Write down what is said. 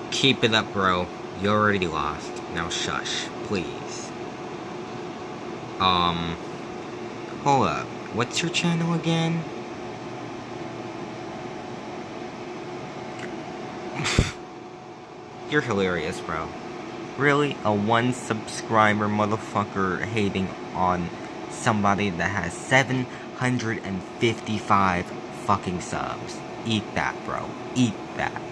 Keep it up, bro. You already lost. Now shush, please. Hold up. What's your channel again? You're hilarious, bro. Really? A 1 subscriber motherfucker hating on somebody that has 755 fucking subs. Eat that, bro. Eat that.